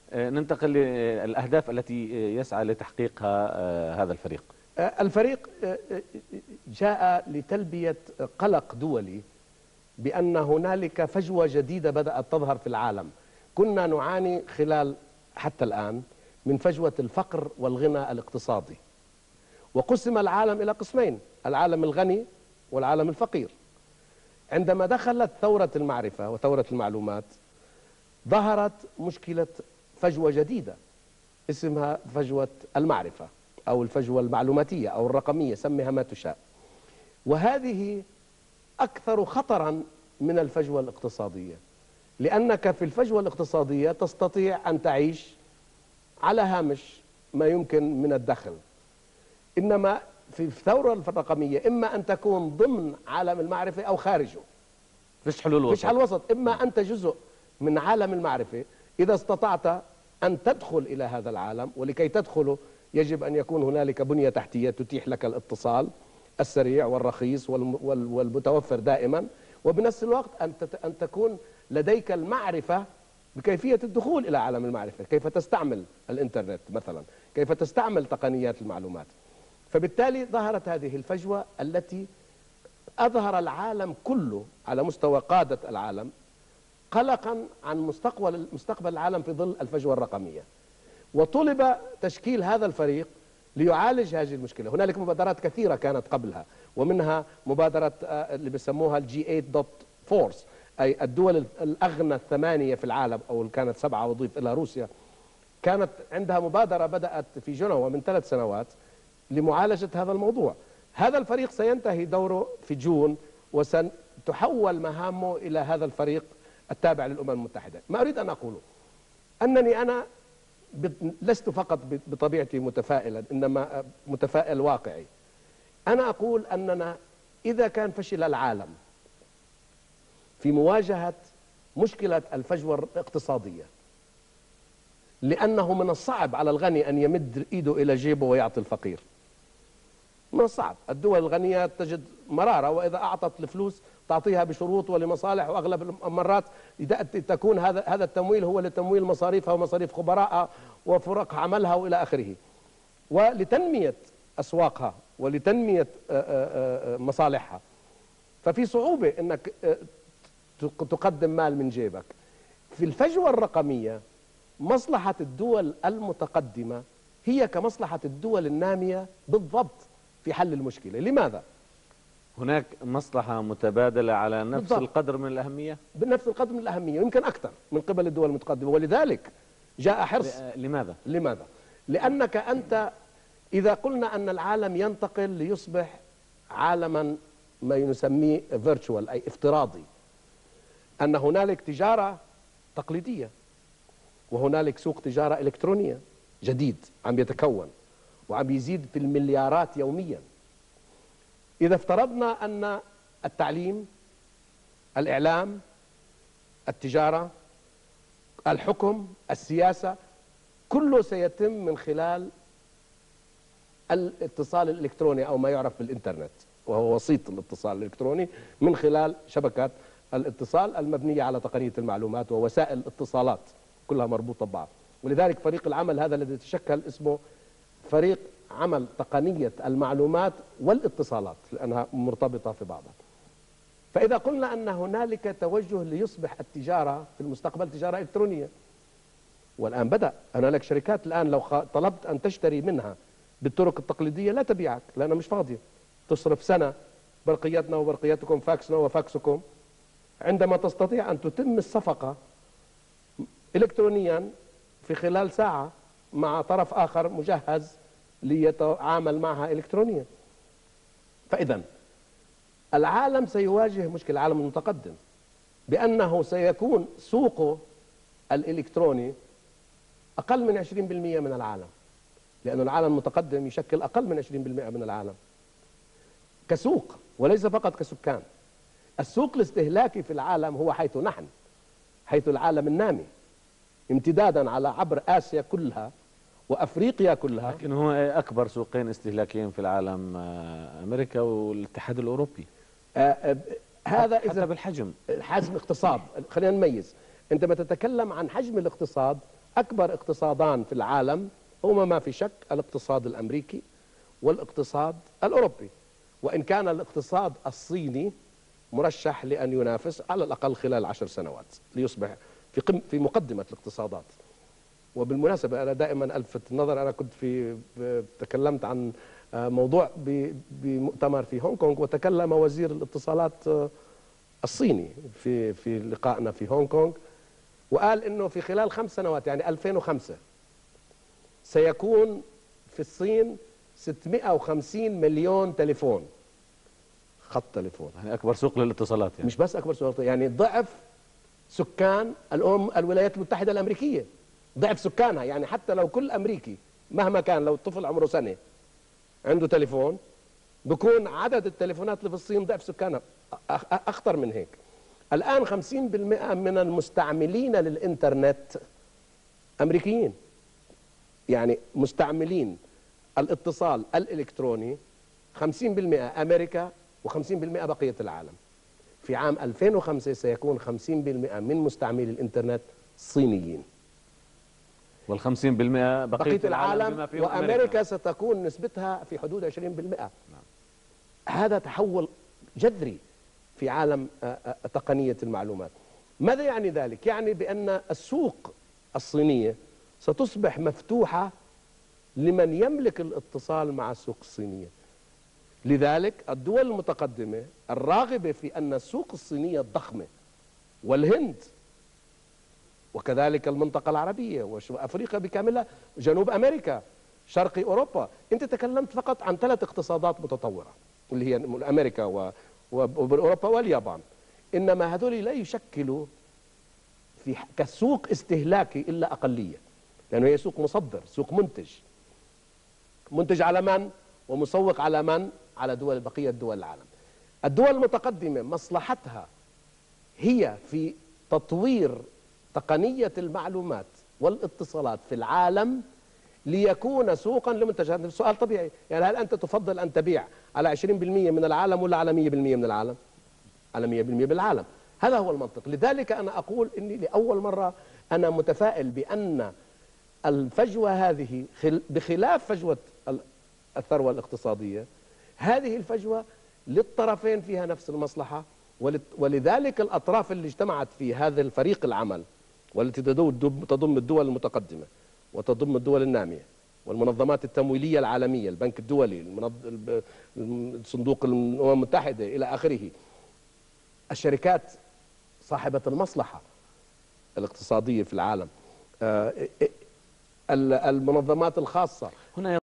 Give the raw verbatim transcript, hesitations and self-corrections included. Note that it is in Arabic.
ننتقل للأهداف التي يسعى لتحقيقها هذا الفريق. الفريق جاء لتلبية قلق دولي بأن هنالك فجوة جديدة بدأت تظهر في العالم. كنا نعاني خلال حتى الآن من فجوة الفقر والغنى الاقتصادي، وقسم العالم إلى قسمين: العالم الغني والعالم الفقير. عندما دخلت ثورة المعرفة وثورة المعلومات ظهرت مشكلة فجوة جديدة اسمها فجوة المعرفة أو الفجوة المعلوماتية أو الرقمية، سميها ما تشاء. وهذه أكثر خطرا من الفجوة الاقتصادية، لأنك في الفجوة الاقتصادية تستطيع أن تعيش على هامش ما يمكن من الدخل، إنما في الثورة الرقمية إما أن تكون ضمن عالم المعرفة أو خارجه. فيش حلول وسط. فيش حل وسط، إما أنت جزء من عالم المعرفة إذا استطعت أن تدخل إلى هذا العالم، ولكي تدخله يجب أن يكون هنالك بنية تحتية تتيح لك الاتصال السريع والرخيص والمتوفر دائما، وبنفس الوقت أن تكون لديك المعرفة بكيفية الدخول إلى عالم المعرفة، كيف تستعمل الإنترنت مثلا، كيف تستعمل تقنيات المعلومات. فبالتالي ظهرت هذه الفجوة التي أظهر العالم كله على مستوى قادة العالم قلقا عن مستقبل مستقبل العالم في ظل الفجوة الرقمية. وطلب تشكيل هذا الفريق ليعالج هذه المشكلة. هنالك مبادرات كثيرة كانت قبلها، ومنها مبادرة اللي بيسموها الجي ثمانية دوت فورس، أي الدول الأغنى الثمانية في العالم، أو كانت سبعة وضيف إلى روسيا. كانت عندها مبادرة بدأت في جنوة من ثلاث سنوات لمعالجة هذا الموضوع. هذا الفريق سينتهي دوره في جون، وستحول مهامه إلى هذا الفريق التابع للأمم المتحدة. ما أريد أن أقوله أنني أنا لست فقط بطبيعتي متفائلا، إنما متفائل واقعي. أنا أقول أننا إذا كان فشل العالم في مواجهة مشكلة الفجوة الاقتصادية، لأنه من الصعب على الغني أن يمد إيده إلى جيبه ويعطي الفقير. من الصعب. الدول الغنية تجد مرارة، وإذا أعطت الفلوس تعطيها بشروط ولمصالح، وأغلب المرات تكون هذا هذا التمويل هو لتمويل مصاريفها ومصاريف خبرائها وفرق عملها وإلى آخره، ولتنمية أسواقها ولتنمية مصالحها. ففي صعوبة أنك تقدم مال من جيبك. في الفجوة الرقمية مصلحة الدول المتقدمة هي كمصلحة الدول النامية بالضبط في حل المشكلة. لماذا؟ هناك مصلحة متبادلة على نفس بالضبط. القدر من الأهمية؟ بنفس القدر من الأهمية، ويمكن أكثر من قبل الدول المتقدمة. ولذلك جاء حرص. لماذا؟ لماذا؟ لأنك أنت إذا قلنا أن العالم ينتقل ليصبح عالما ما نسميه فيرتشوال أي افتراضي، أن هنالك تجارة تقليدية وهنالك سوق تجارة إلكترونية جديد عم يتكون وعم يزيد في المليارات يوميا. إذا افترضنا أن التعليم، الإعلام، التجارة، الحكم، السياسة، كله سيتم من خلال الاتصال الإلكتروني أو ما يعرف بالإنترنت، وهو وسيط الاتصال الإلكتروني من خلال شبكات الاتصال المبنية على تقنية المعلومات ووسائل الاتصالات كلها مربوطة ببعض. ولذلك فريق العمل هذا الذي تشكل اسمه فريق عمل تقنية المعلومات والاتصالات، لأنها مرتبطة في بعضها. فإذا قلنا أن هنالك توجه ليصبح التجارة في المستقبل تجارة إلكترونية، والآن بدأ هنالك شركات الآن لو طلبت أن تشتري منها بالطرق التقليدية لا تبيعك لأنها مش فاضية، تصرف سنة برقيتنا وبرقيتكم، فاكسنا وفاكسكم، عندما تستطيع أن تتم الصفقة إلكترونيا في خلال ساعة مع طرف آخر مجهز ليتعامل معها إلكترونيا. فإذا العالم سيواجه مشكلة، العالم المتقدم، بأنه سيكون سوقه الإلكتروني أقل من عشرين بالمئة من العالم، لأن العالم المتقدم يشكل أقل من عشرين بالمئة من العالم كسوق وليس فقط كسكان. السوق الاستهلاكي في العالم هو حيث نحن، حيث العالم النامي، امتدادا على عبر آسيا كلها وأفريقيا كلها. لكن هو أكبر سوقين استهلاكيين في العالم أمريكا والاتحاد الأوروبي. آه هذا حتى بالحجم، حجم اقتصاد. خلينا نميز، عندما تتكلم عن حجم الاقتصاد أكبر اقتصادان في العالم هما ما في شك الاقتصاد الأمريكي والاقتصاد الأوروبي، وإن كان الاقتصاد الصيني مرشح لأن ينافس على الأقل خلال عشر سنوات ليصبح في قم في مقدمة الاقتصادات. وبالمناسبة أنا دائما ألفت النظر، أنا كنت في تكلمت عن موضوع بمؤتمر في هونغ كونغ، وتكلم وزير الاتصالات الصيني في في لقائنا في هونغ كونغ، وقال إنه في خلال خمس سنوات يعني ألفين وخمسة سيكون في الصين ستمئة وخمسين مليون تليفون، خط تليفون. يعني أكبر سوق للاتصالات يعني. مش بس أكبر سوق، يعني ضعف سكان الأم الولايات المتحدة الأمريكية، ضعف سكانها. يعني حتى لو كل أمريكي مهما كان، لو الطفل عمره سنة عنده تليفون، بكون عدد التليفونات اللي في الصين ضعف سكانها، أخطر من هيك. الآن خمسين بالمئة من المستعملين للإنترنت أمريكيين، يعني مستعملين الاتصال الإلكتروني خمسين بالمئة أمريكا وخمسين بالمئة بقية العالم. في عام ألفين وخمسة سيكون خمسين بالمئة من مستعملي الإنترنت صينيين، والخمسين بالمئة بقية, بقية العالم, العالم بما فيهم وأمريكا أمريكا ستكون نسبتها في حدود عشرين بالمئة. هذا تحول جذري في عالم تقنية المعلومات. ماذا يعني ذلك؟ يعني بأن السوق الصينية ستصبح مفتوحة لمن يملك الاتصال مع السوق الصينية. لذلك الدول المتقدمة الراغبة في أن السوق الصينية الضخمة والهند وكذلك المنطقة العربية وأفريقيا بكاملها، جنوب أمريكا، شرق أوروبا، أنت تكلمت فقط عن ثلاث اقتصادات متطورة اللي هي أمريكا وأوروبا واليابان، إنما هذول لا يشكلوا في كسوق استهلاكي إلا أقلية، لأنه هي سوق مصدر، سوق منتج، منتج على من ومسوق على من؟ على دول بقية دول العالم. الدول المتقدمة مصلحتها هي في تطوير تقنية المعلومات والاتصالات في العالم ليكون سوقا لمنتجات. السؤال طبيعي، يعني هل أنت تفضل أن تبيع على عشرين بالمئة من العالم ولا على مئة بالمئة من العالم؟ على مئة بالمئة بالعالم. هذا هو المنطق. لذلك أنا أقول إني لأول مرة أنا متفائل بأن الفجوة هذه بخلاف فجوة الثروة الاقتصادية، هذه الفجوة للطرفين فيها نفس المصلحة، ولذلك الأطراف اللي اجتمعت في هذا الفريق العمل والتي تضم الدول المتقدمة وتضم الدول النامية والمنظمات التمويلية العالمية، البنك الدولي، صندوق الأمم المتحدة إلى آخره، الشركات صاحبة المصلحة الاقتصادية في العالم، المنظمات الخاصة. هنا